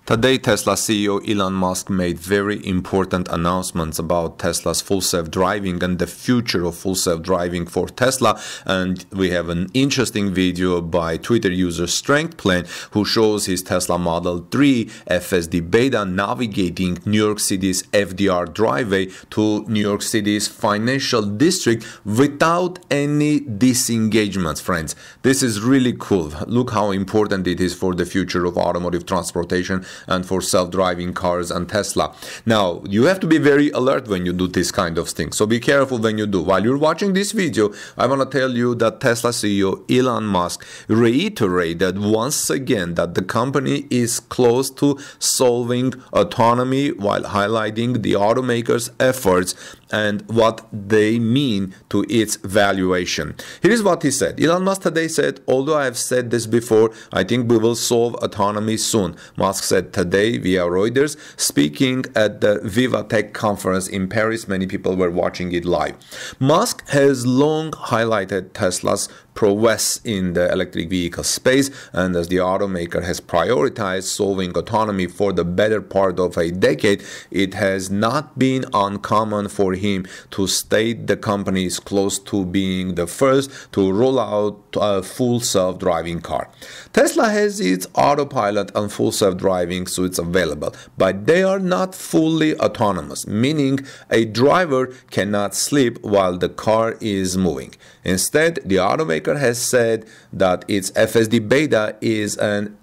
Today, Tesla CEO Elon Musk made very important announcements about Tesla's full self-driving and the future of full self-driving for Tesla. And we have an interesting video by Twitter user Strength Plan, who shows his Tesla Model 3 FSD beta navigating New York City's FDR Drive to New York City's financial district without any disengagements, friends. This is really cool. Look how important it is for the future of automotive transportation and for self-driving cars and Tesla. Now, you have to be very alert when you do this kind of thing, so be careful when you do. While you're watching this video, I want to tell you that Tesla CEO Elon Musk reiterated once again that the company is close to solving autonomy while highlighting the automaker's efforts and what they mean to its valuation. Here is what he said. Elon Musk today said, "Although I have said this before, I think we will solve autonomy soon." Musk said today via Reuters, speaking at the Viva Tech conference in Paris. Many people were watching it live. Musk has long highlighted Tesla's prowess in the electric vehicle space, and as the automaker has prioritized solving autonomy for the better part of a decade, it has not been uncommon for him to state the company is close to being the first to roll out a full self-driving car. Tesla has its autopilot and full self-driving suites available, but they are not fully autonomous, meaning a driver cannot sleep while the car is moving. Instead, the automaker has said that its FSD beta is an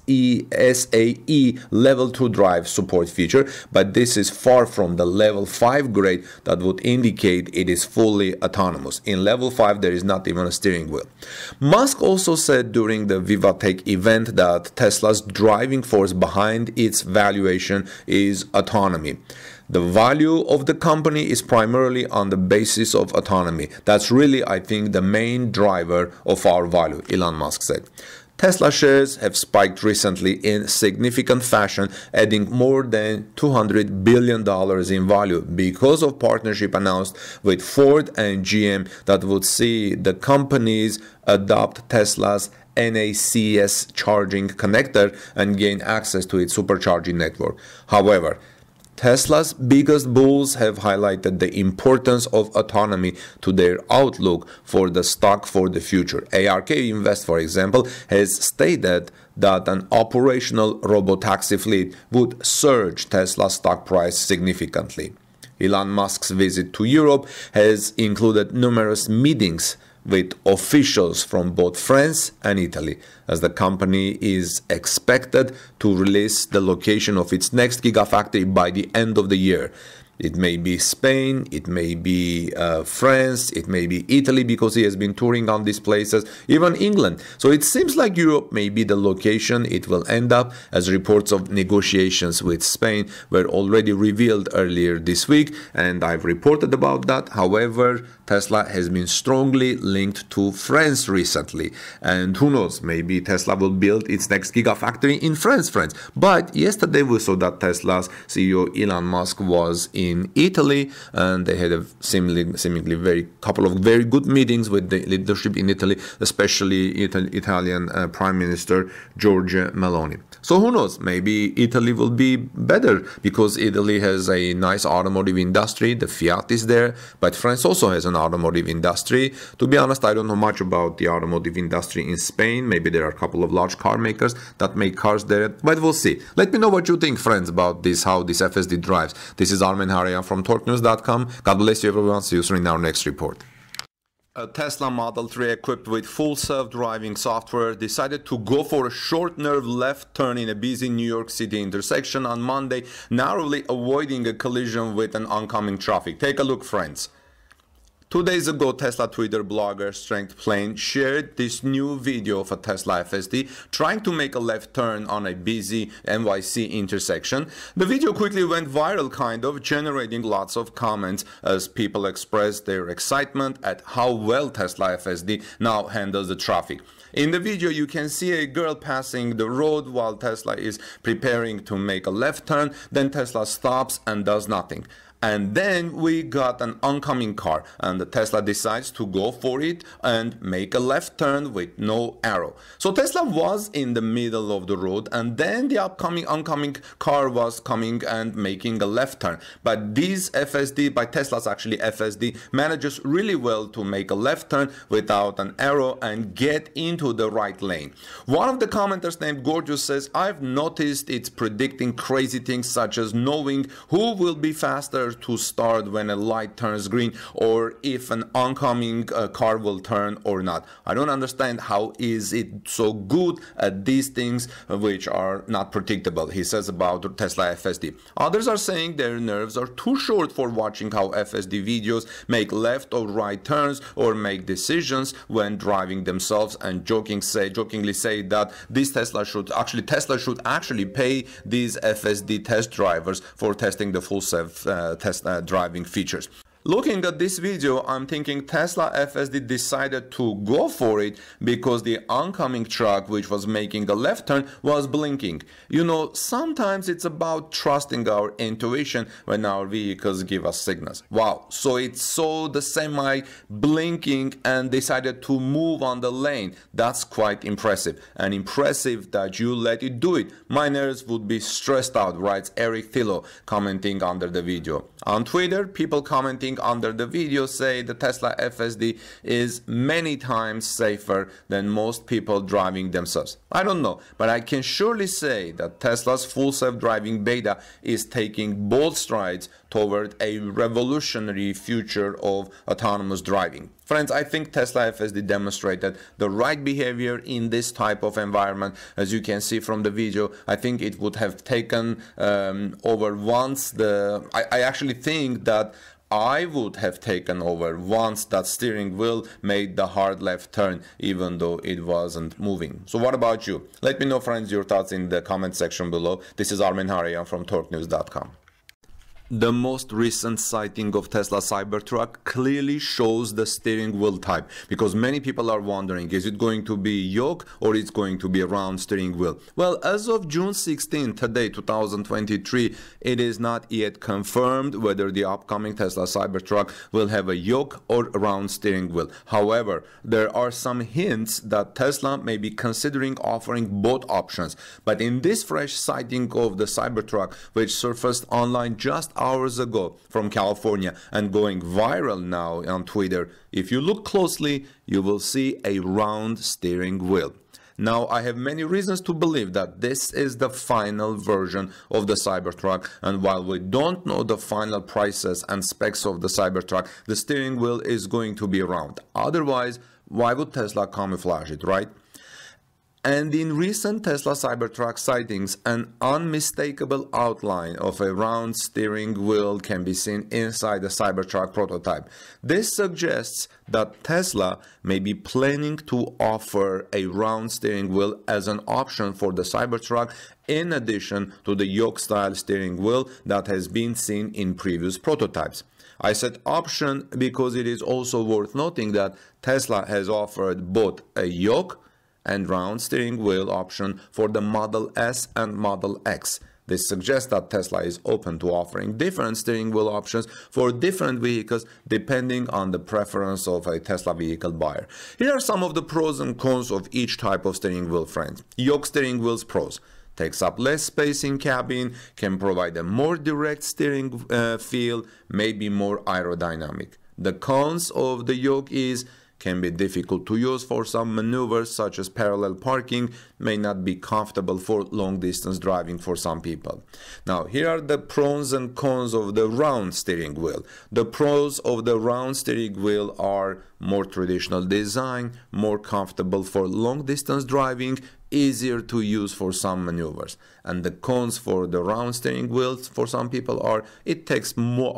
SAE level 2 drive support feature, but this is far from the level 5 grade that would indicate it is fully autonomous. In level 5, there is not even a steering wheel. Musk also said during the Viva Tech event that Tesla's driving force behind its valuation is autonomy. The value of the company is primarily on the basis of autonomy. That's really, I think, the main driver of our value, Elon Musk said. Tesla shares have spiked recently in significant fashion, adding more than $200 billion in value because of partnership announced with Ford and GM that would see the companies adopt Tesla's NACS charging connector and gain access to its supercharging network. However, Tesla's biggest bulls have highlighted the importance of autonomy to their outlook for the stock for the future. ARK Invest, for example, has stated that an operational robotaxi fleet would surge Tesla's stock price significantly. Elon Musk's visit to Europe has included numerous meetings with officials from both France and Italy, as the company is expected to release the location of its next gigafactory by the end of the year. It may be Spain, it may be France, it may be Italy, because he has been touring on these places, even England. So it seems like Europe may be the location it will end up, as reports of negotiations with Spain were already revealed earlier this week, and I've reported about that. However, Tesla has been strongly linked to France recently, and who knows, maybe Tesla will build its next gigafactory in France, friends. But yesterday we saw that Tesla's CEO Elon Musk was in Italy, and they had a seemingly couple of very good meetings with the leadership in Italy, especially Italian Prime Minister Giorgia Meloni. So who knows, maybe Italy will be better because Italy has a nice automotive industry, the Fiat is there, but France also has an automotive industry. To be honest, I don't know much about the automotive industry in Spain. Maybe there are a couple of large car makers that make cars there, but we'll see. Let me know what you think, friends, about this, how this FSD drives. This is Armen Harayan from TorqueNews.com. God bless you, everyone. See you soon in our next report. A Tesla Model 3 equipped with full self-driving software decided to go for a short nerve left turn in a busy New York City intersection on Monday, narrowly avoiding a collision with an oncoming traffic. Take a look, friends. 2 days ago, Tesla Twitter blogger Strength Plan shared this new video of a Tesla FSD trying to make a left turn on a busy NYC intersection. The video quickly went viral, kind of, generating lots of comments as people expressed their excitement at how well Tesla FSD now handles the traffic. In the video, you can see a girl passing the road while Tesla is preparing to make a left turn. Then Tesla stops and does nothing. And then we got an oncoming car, and the Tesla decides to go for it and make a left turn with no arrow. So Tesla was in the middle of the road, and then the oncoming car was coming and making a left turn. But these FSD, by Tesla's actually FSD, manages really well to make a left turn without an arrow and get into the right lane. One of the commenters named Gorgeous says, I've noticed it's predicting crazy things such as knowing who will be faster to start when a light turns green, or if an oncoming car will turn or not. I don't understand how is it so good at these things which are not predictable, he says about Tesla FSD. Others are saying their nerves are too short for watching how FSD videos make left or right turns or make decisions when driving themselves, and jokingly say that this Tesla should actually pay these FSD test drivers for testing the full self driving features. Looking at this video, I'm thinking Tesla FSD decided to go for it because the oncoming truck, which was making a left turn, was blinking. You know, sometimes it's about trusting our intuition when our vehicles give us signals. Wow, so it saw the semi blinking and decided to move on the lane. That's quite impressive, and impressive that you let it do it. My nerves would be stressed out, writes Eric Thilo, commenting under the video. On Twitter, people commenting under the video say the Tesla FSD is many times safer than most people driving themselves. I don't know, but I can surely say that Tesla's full self-driving beta is taking bold strides toward a revolutionary future of autonomous driving. Friends, I think Tesla FSD demonstrated the right behavior in this type of environment. As you can see from the video, I think it would have taken over once I actually think that I would have taken over once that steering wheel made the hard left turn, even though it wasn't moving. So what about you? Let me know, friends, your thoughts in the comment section below. This is Armen Harian from TorqueNews.com. The most recent sighting of Tesla Cybertruck clearly shows the steering wheel type, because many people are wondering, is it going to be yoke or it's going to be a round steering wheel? Well, as of June 16, today, 2023, it is not yet confirmed whether the upcoming Tesla Cybertruck will have a yoke or a round steering wheel. However, there are some hints that Tesla may be considering offering both options. But in this fresh sighting of the Cybertruck, which surfaced online just hours ago from California and going viral now on Twitter, if you look closely, you will see a round steering wheel. Now, I have many reasons to believe that this is the final version of the Cybertruck, and while we don't know the final prices and specs of the Cybertruck, the steering wheel is going to be round. Otherwise, why would Tesla camouflage it, right? And in recent Tesla Cybertruck sightings, an unmistakable outline of a round steering wheel can be seen inside the Cybertruck prototype. This suggests that Tesla may be planning to offer a round steering wheel as an option for the Cybertruck, in addition to the yoke-style steering wheel that has been seen in previous prototypes. I said option because it is also worth noting that Tesla has offered both a yoke and round steering wheel option for the Model S and Model X. This suggests that Tesla is open to offering different steering wheel options for different vehicles depending on the preference of a Tesla vehicle buyer. Here are some of the pros and cons of each type of steering wheel, friends. Yoke steering wheel's pros: takes up less space in cabin, can provide a more direct steering feel, may be more aerodynamic. The cons of the yoke is can be difficult to use for some maneuvers such as parallel parking, may not be comfortable for long distance driving for some people. Now, here are the pros and cons of the round steering wheel. The pros of the round steering wheel are more traditional design, more comfortable for long distance driving, easier to use for some maneuvers. And the cons for the round steering wheels for some people are it takes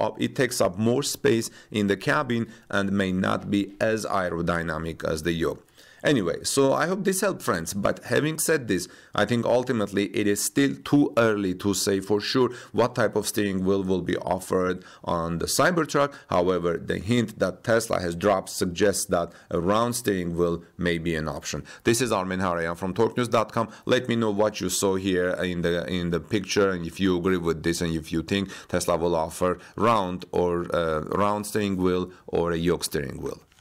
up more space in the cabin and may not be as aerodynamic as the yoke. Anyway, so I hope this helped, friends. But having said this, I think ultimately it is still too early to say for sure what type of steering wheel will be offered on the Cybertruck. However, the hint that Tesla has dropped suggests that a round steering wheel may be an option. This is Armin Harayan from TorqueNews.com. Let me know what you saw here in the picture, and if you agree with this, and if you think Tesla will offer round steering wheel or a yoke steering wheel.